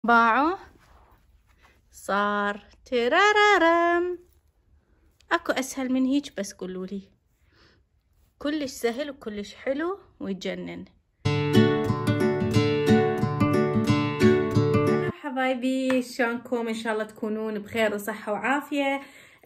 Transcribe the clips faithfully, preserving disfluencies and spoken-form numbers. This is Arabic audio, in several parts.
باعوا صار ترارارم. اكو اسهل من هيج؟ بس قولولي. كلش سهل وكلش حلو ويجنن. هلا حبايبي، شلونكم؟ ان شاء الله تكونون بخير وصحة وعافية.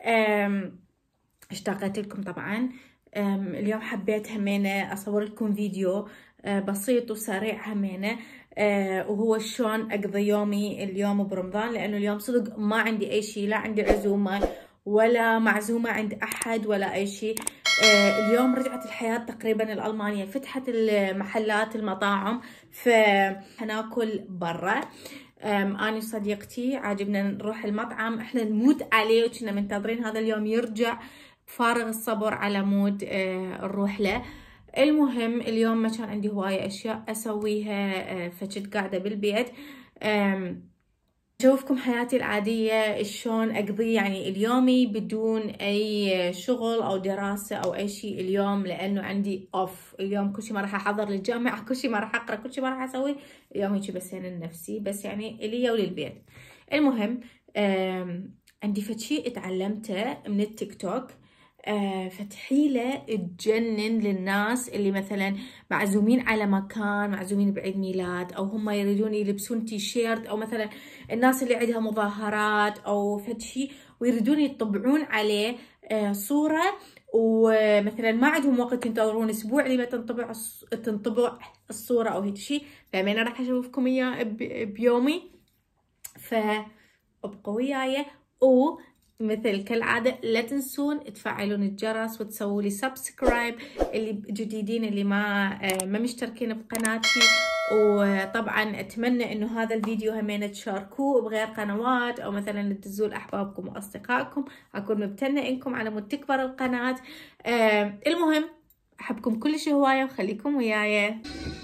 اشتاقت لكم طبعا. اليوم حبيت همينة اصور لكم فيديو بسيط وسريع همينة، وهو شلون اقضي يومي اليوم برمضان، لانه اليوم صدق ما عندي اي شيء، لا عندي عزومة ولا معزومة عند احد ولا اي شيء. اليوم رجعت الحياة تقريبا الألمانية، فتحت المحلات المطاعم، فهناكل برا. أنا وصديقتي عاجبنا نروح المطعم، احنا نموت عليه وكنا منتظرين هذا اليوم يرجع، فارغ الصبر على مود اه نروح له. المهم اليوم ما كان عندي هواية أشياء أسويها، اه فكنت قاعدة بالبيت. أشوفكم حياتي العادية شلون أقضي يعني اليومي بدون أي شغل أو دراسة أو أي شيء اليوم، لأنه عندي أوف اليوم. كل شيء ما راح أحضر للجامعة، كل شيء ما راح أقرأ، كل شيء ما راح أسوي اليوم، هيك بس لنفسي، بس يعني إلي وللبيت. المهم عندي فد شيء اتعلمته من التيك توك، آه فتحيلة تجنن للناس اللي مثلا معزومين على مكان، معزومين بعيد ميلاد، او هم يريدون يلبسون تيشيرت، او مثلا الناس اللي عندها مظاهرات او فد شيء ويريدون يطبعون عليه آه صورة، ومثلا ما عندهم وقت ينتظرون اسبوع لما تنطبع تنطبع الصورة او هيك شيء. فأنا راح اشوفكم اياه بيومي، فابقوا وياي. و مثل كالعادة لا تنسون تفعلون الجرس وتسووا لي سبسكرايب اللي جديدين، اللي ما ما مشتركين بقناتي. وطبعا اتمنى انه هذا الفيديو همين تشاركوه بغير قنوات، او مثلا تدزوه لاحبابكم واصدقائكم. اكون ممتنة انكم على مود تكبر القناة. المهم احبكم كلش هواية وخليكم وياي.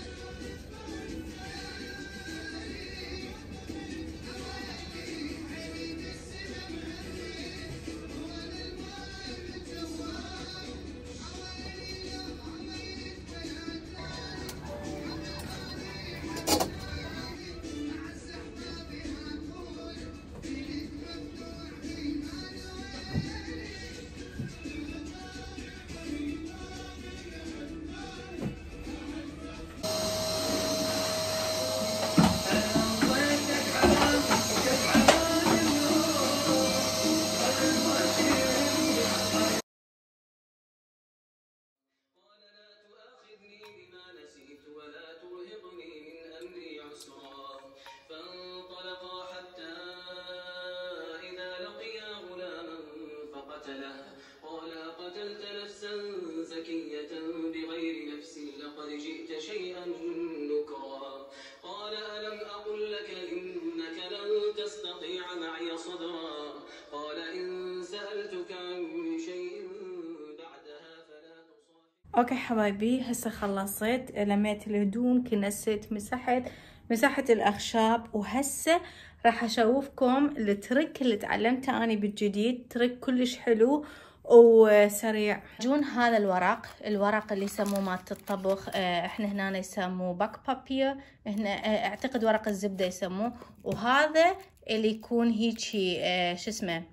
فانطلقا حتى إذا لقيا غلاما فقتله قال أقتلت نفسا زكية بغير نفس لقد جئت شيئا نكرا قال ألم أقل لك إنك لن تستطيع معي صبرا قال إن سألتك عن شيء بعدها فلا تصاحب. اوكي حبايبي، هسه خلصت، لميت الهدوم، كنست، مسحت مسحت الاخشاب، وهسه راح اشوفكم الترك اللي تعلمته اني بالجديد، ترك كلش حلو وسريع. جون هذا الورق، الورق اللي يسموه مالت الطبخ، اه احنا هنا يسموه باك بابير، هنا اه اعتقد ورق الزبدة يسموه. وهذا اللي يكون هيجي اه شو اسمه،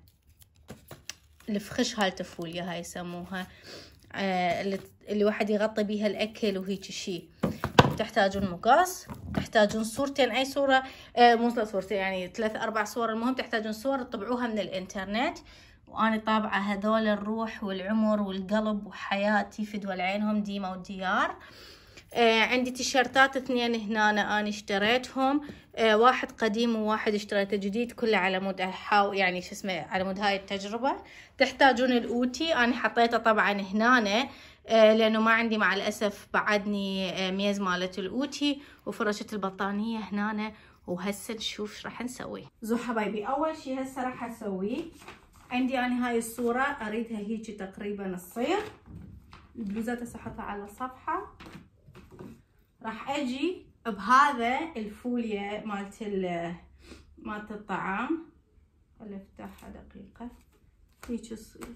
الفخش هالتفوليا هاي يسموها، آه اللي, اللي واحد يغطي بيها الاكل وهيك شيء. تحتاجون مقص، تحتاجون صورتين، اي صورة، آه مو صورتين يعني ثلاث اربع صور، المهم تحتاجون صور تطبعوها من الانترنت. وانا طابعة هذول الروح والعمر والقلب وحياتي فدوى عينهم ديما وديار. آه عندي تيشرتات اثنين هنا انا اشتريتهم، آه واحد قديم وواحد اشتريته جديد، كله على مود احاول يعني شو اسمه على مود هاي التجربة. تحتاجون الاوتي، انا حطيته طبعا هنا آه لانه ما عندي مع الاسف بعدني آه ميز مالت الاوتي، وفرشة البطانية هنا. وهسه نشوف ايش راح نسوي. زو حبايبي، اول شي هسه راح اسويه، عندي انا هاي الصورة اريدها هيجي تقريبا تصير، البلوزات هسه احطها على الصفحة. راح اجي بهذا الفولية مالت مالت الطعام، خلي افتحها دقيقة هيك تصير.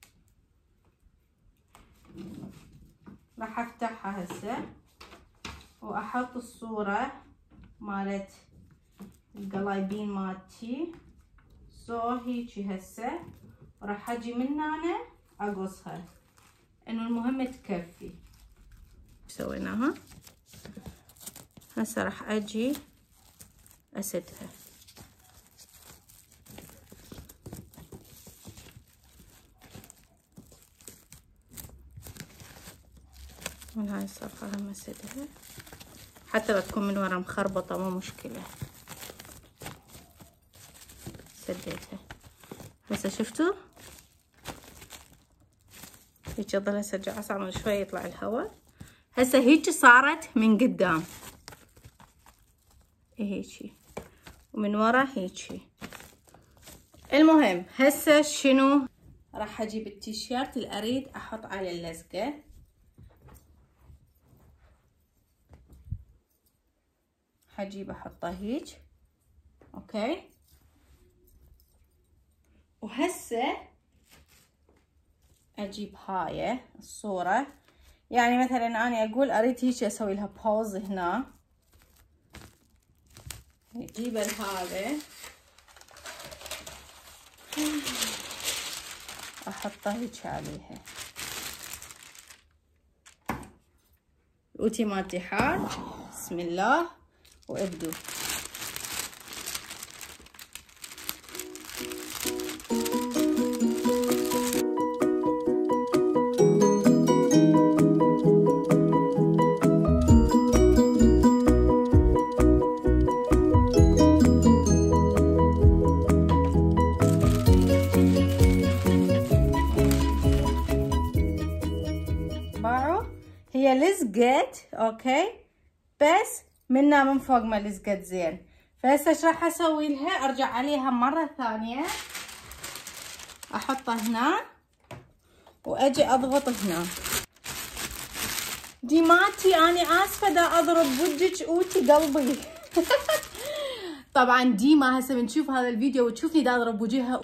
راح افتحها هسه واحط الصورة مالت القلايبين مالتي سو هيجي هسه راح اجي من هنا اقصها انه المهم تكفي. سويناها هسه راح اجي اسدها. من هاي الصفحة هم اسدها حتى لو تكون من ورا مخربطة مو مشكلة. سديتها هسه شفتوا هيك اضل هسه ارجع اعمل شوي يطلع الهواء. هسه هيك صارت من قدام هيجي ومن ورا هيجي. المهم هسه شنو راح اجيب التيشيرت اللي اريد احط على اللزقة. حجيب احطه هيك اوكي. وهسه اجيب هاي الصورة، يعني مثلا انا اقول اريد هيك اسوي لها بوز هنا، اجيب هذا احطه هيك عليها. الاوتي مالتي حار، بسم الله وابدو. هي لزقت اوكي بس منها من فوق ما لزقت زين. فهسه ايش راح اسوي لها؟ ارجع عليها مره ثانيه احطها هنا واجي اضغط هنا. ديماتي اني اسفه دا اضرب بوجهك اوتي قلبي. طبعا ديما هسه بنشوف هذا الفيديو وتشوفني دا اضرب وجهها.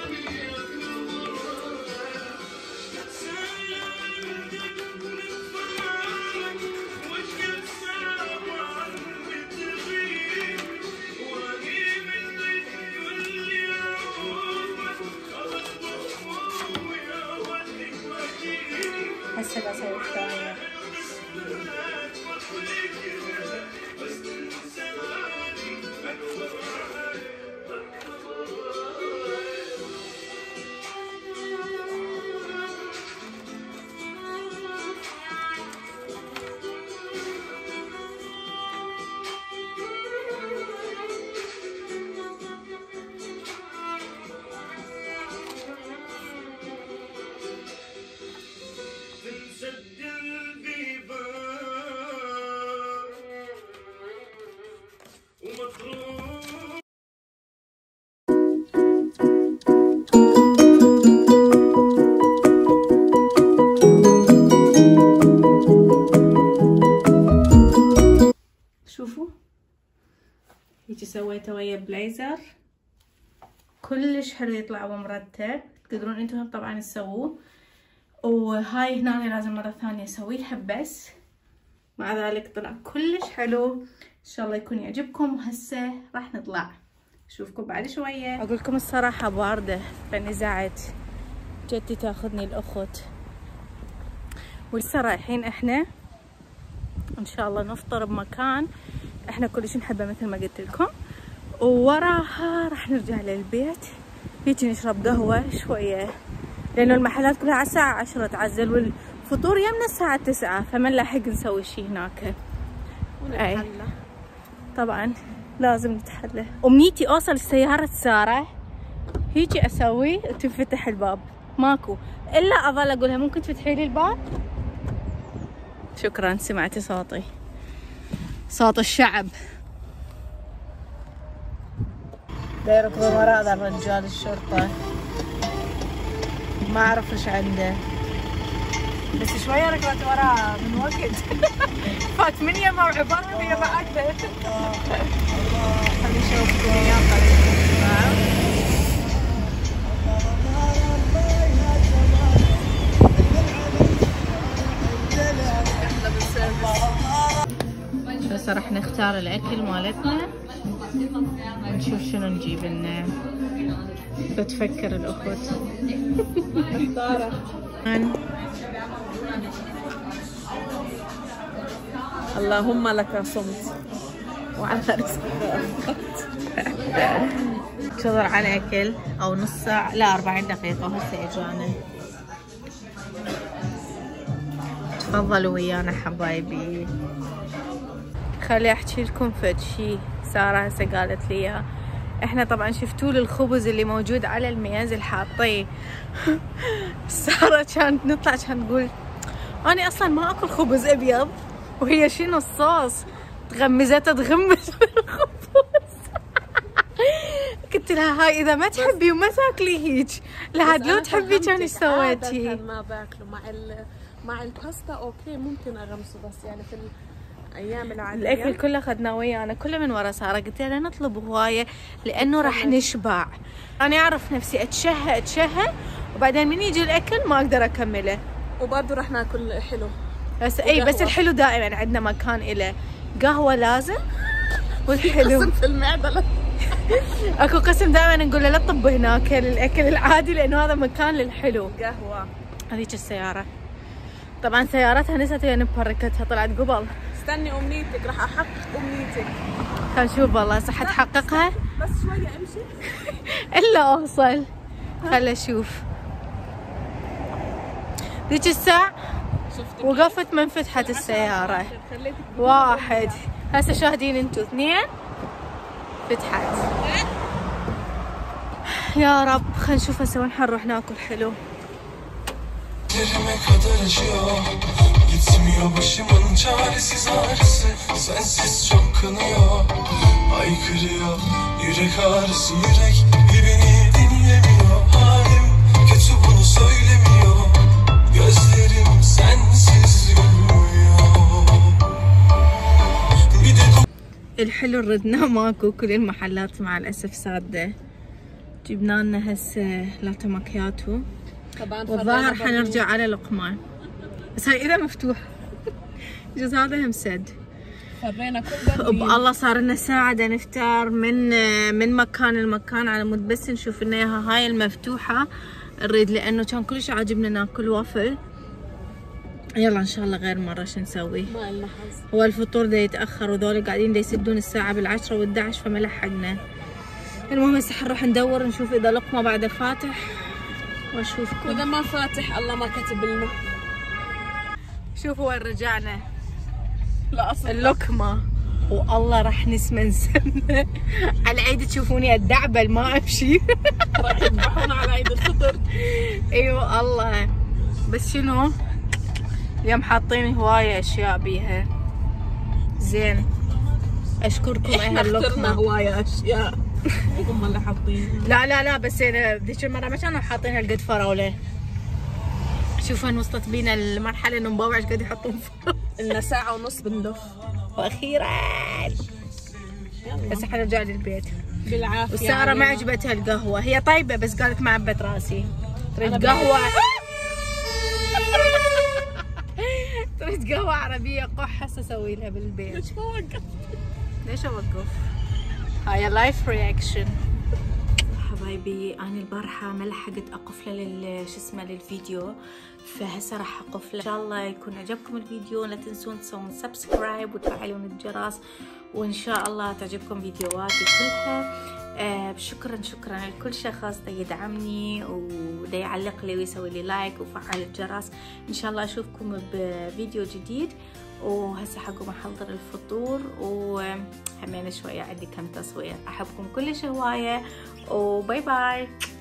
هسه بسوي الثانية. شوفوا هيجي سويته ويا بليزر كلش حلو يطلع ومرتب. تقدرون انتم طبعا تسووه. وهاي هنا لازم مره ثانيه اسوي لها بس مع ذلك طلع كلش حلو. ان شاء الله يكون يعجبكم. وهسه راح نطلع اشوفكم بعد شويه. اقول لكم الصراحه بارده فنزعت جدي تاخذني الاخت ولسه رايحين احنا ان شاء الله نفطر بمكان احنا كلش نحبه مثل ما قلت لكم. ووراها راح نرجع للبيت هيك نشرب قهوه شويه لانه المحلات كلها على الساعه عشرة تعزل والفطور يمنا الساعه تسعة فما نلاحق نسوي شي هناك. اي طبعا لازم نتحلى. امنيتي اوصل سياره ساره هيجي اسوي وتنفتح الباب ماكو الا اظل اقولها ممكن تفتحي لي الباب. شكرا سمعتي صوتي صوت الشعب. دا يركض وراء هذا الرجال الشرطة ما اعرف ايش عنده بس شوية ركضت وراه من وقت. فات من يمه وعبرها ويا بعده. خلي اشوفكم اياه هسه راح نختار الاكل مالتنا. ونشوف شنو نجيب لنا. بتفكر الأخت. اللهم لك صمت وعلى رزقك. انتظر على أكل أو نص ساعة، لا أربعين دقيقة وهسه إجانا. تفضلوا ويانا حبايبي. خلي أحكي لكم فد شي سارة هسه قالت لي إياه. احنا طبعا شفتوا الخبز اللي موجود على الميز اللي حاطيه. سارة كانت نطلع كانت تقول أنا أصلا ما أكل خبز أبيض، وهي شنو الصوص تغمزته تغمز بالخبز. قلت لها هاي إذا ما تحبي وما تاكلي هيك لهاد لو تحبي كان ايش سويتي؟ ما باكله مع ال مع الباستا اوكي ممكن اغمسه، بس يعني في الايام العاديه الاكل كله اخذناه ويانا كله من ورا ساره. قلت لها لا نطلب هوايه لانه راح نشبع. انا اعرف نفسي اتشهى اتشهى وبعدين من يجي الاكل ما اقدر اكمله. وبرضه راح ناكل حلو بس اي بس الحلو دائما عندنا مكان له. قهوه لازم والحلو قسم في المعده. اكو قسم دائما نقول له لا تطب هناك للاكل العادي لانه هذا مكان للحلو. قهوه. هذيك السياره طبعا سيارتها نسيت وين مبركتها طلعت قبل. استني امنيتك راح احقق امنيتك. خل نشوف والله صح تحققها. بس شويه امشي الا اوصل. خل اشوف. ذيك الساعة وقفت من فتحت السيارة. واحد هسه شاهدين انتو. اثنين فتحت. يا rab خل نشوف هسه وين حنروح ناكل حلو. Derime kadar acıyor, gitmiyor başımın çaresiz ağrısı, sensiz çok kanıyor, haykırıyor, yürek ağrısı yürek birbirini dinlemiyor, halim kötü bunu söylemiyor, gözlerim sensiz yumuyor. Bir de الحلو ردناه ماكو، كل المحلات مع الاسف سادة. جبنا لنا هسه لاتو ماكياتو والظاهر حنرجع على لقمان، بس هاي اذا مفتوح. جوز هذا هم سد. فرينا كل بالله صار لنا ساعة دا نفتر من من مكان لمكان على مود بس نشوف لنا اياها هاي المفتوحة نريد، لانه كان كلش عاجبنا ناكل وافل. يلا ان شاء الله غير مرة شو نسوي؟ ما لنا حظ. هو الفطور دا يتأخر وذول قاعدين دا يسدون الساعة بالعشرة والدعش فما لحقنا. المهم هسه حنروح ندور نشوف اذا لقمة بعد فاتح واشوفكم. واذا ما فاتح الله ما كتب لنا. شوفوا وين رجعنا. لا اصلا اللقمة والله راح نسمن سمنة. على العيد تشوفوني الدعبل ما امشي. راح يذبحونا على عيد الفطر. ايوه الله. بس شنو اليوم حاطين هواية اشياء بيها. زين اشكركم اهل اللقمة. هواية اشياء هم اللي حاطين. لا لا لا بس ذيك المرة ما كانوا حاطين هالقد فراولة. شوفوا ان وصلت بينا المرحلة انه مبوع ايش قد يحطون فراولة. لنا ساعة ونص بنلف. واخيرا هسه حنرجع للبيت بالعافية. وسارة ما عجبتها القهوة، هي طيبة بس قالت ما عبت راسي. تريد قهوة. تريد قهوة عربية قح هسه اسوي لها بالبيت. ليش ما وقفت؟ ليش اوقف؟ هاي لايف رياكشن. حبايبي انا البارحة ما لحقت اقفله لل شو اسمه للفيديو، فهسه راح اقفله. ان شاء الله يكون عجبكم الفيديو، لا تنسون تسوون سبسكرايب وتفعلون الجرس، وان شاء الله تعجبكم فيديوهاتي كلها. آه شكرا شكرا لكل شخص دا يدعمني ودا يعلق لي ويسوي لي لايك وفعل الجرس. ان شاء الله اشوفكم بفيديو جديد. وهسه حقوم احضر الفطور وهمين شويه عندي كم تصوير. احبكم كلش هوايه وباي باي.